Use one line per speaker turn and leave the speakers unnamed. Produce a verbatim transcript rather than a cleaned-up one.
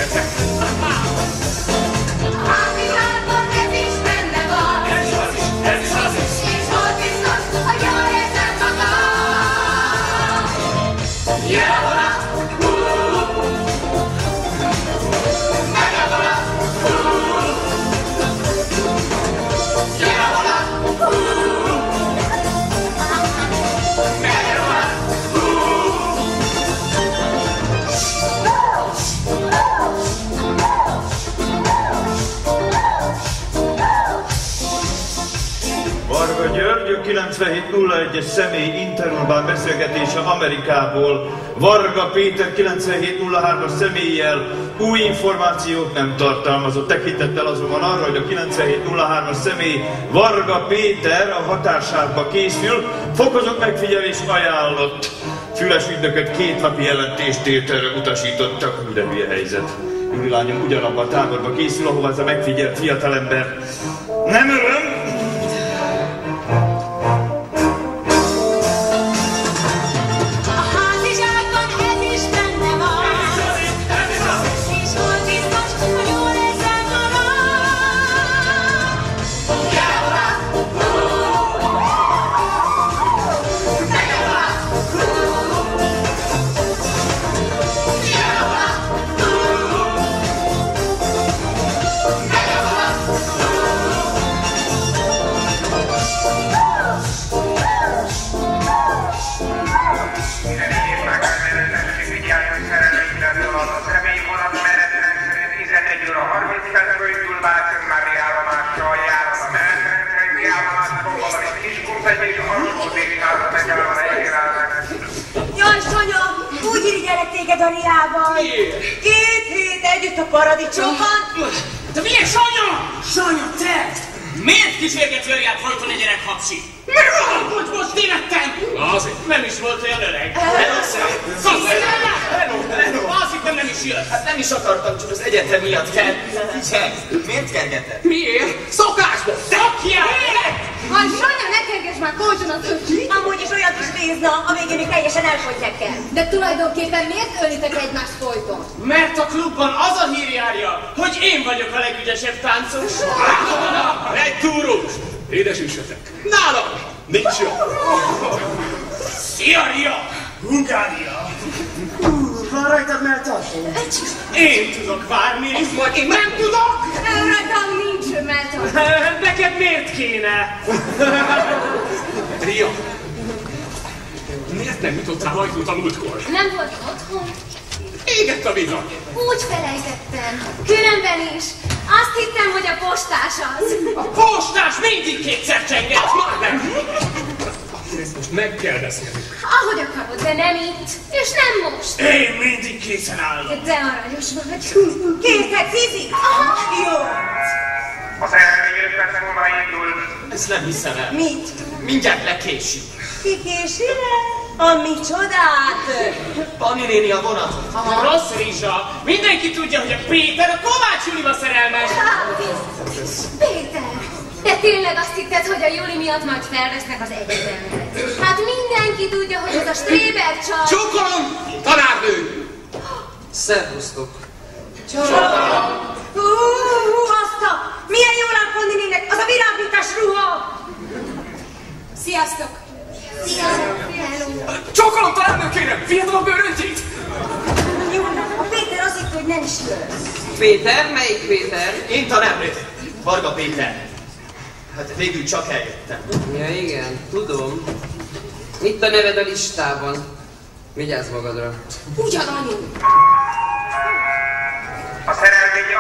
leszek.
kilencvenhét nulla egyes személy interurbán beszélgetése Amerikából. Varga Péter kilencvenhét nulla hármas személlyel új információt nem tartalmazott. Tekintettel azonban arra, hogy a kilencvenhét nulla hármas személy Varga Péter a határságba készül, fokozott megfigyelés ajánlott. Füles ügynököt két napi jelentéstételre utasítottak. De hülye helyzet. Júli lányom ugyanabban a táborba készül, ahova ez a megfigyelt fiatalember. Nem öröm!
Jaj, Sanya, úgy irigyelek téged a Riában. Két hét együtt a paradicsomban.
De milyen Sanya? Sanya, te! Miért kísérgetsz a Riát folyton egy gyerek hapsi? Mert hogy most tévedtem? Azért nem is volt olyan öreg. Hello, szem! Hello, hello! Azt hittem nem is jött.
Hát nem is akartam, csak az egyetem miatt kell. Figyelj, miért kergetett?
Miért? Szokásból! Szokjál!
Haj, Sanya, ne kerges már kócson az öcsi. Amúgy is olyat is nézna, a végén még teljesen elfogyják el.
De tulajdonképpen miért ölitek egymást folyton?
Mert a klubban az a hír járja, hogy én vagyok a legügyesebb táncos.
Egy túrós! Édesítsetek! Nálam! Nincs jó!
Szia, Ria!
Hungária! Van rajtad melltas?
Én tudok várni. Én nem tudok!
Rajtam nincs melltas.
Neked miért kéne?
Ria! Miért nem jutottál ajtót a múltkor?
Nem volt otthon?
Égett a villany!
Úgy felejtettem. Különben is. Azt hittem, hogy a postás az.
A postás mindig kétszer csenget!
Már nem! Ezt most meg kell beszélni.
Ahogy akarod, de nem itt. És nem most.
Én mindig készen állok.
De aranyos vagy.
Kértek, Zizi? Aha. Jó.
A szerelmény öt perc múlva indul.
Ezt nem hiszem el.
Mit?
Mindjárt lekésünk.
Ki kési le? A mi csodát?
Pani néni a vonatot.
A rossz Rizsa. Mindenki tudja, hogy a Péter a Kovács Juliba szerelmes.
Péter, te tényleg azt hitted, hogy a Juli miatt majd felvesznek az egyetemre? Hát mindenki tudja, hogy ez a Stréber csaj...
Csókolom! Tanárnő!
Szervusztok.
Csodálom. Hú, azt a... Milyen jól áll Pani néninek az a virágítás ruha!
Sziasztok! Sziasztok! Hello!
Csókolom, tanárnő, kérem! Fiatal a bőröntjét!
Jó, a Péter azt hitt, hogy nem is jön.
Péter? Melyik Péter? Én tanárnő. Varga Péter. Hát végül csak eljöttem.
Ja igen, tudom. Itt a neved a listában. Vigyázz magadra.
Ugyanannyi!
A szerelmény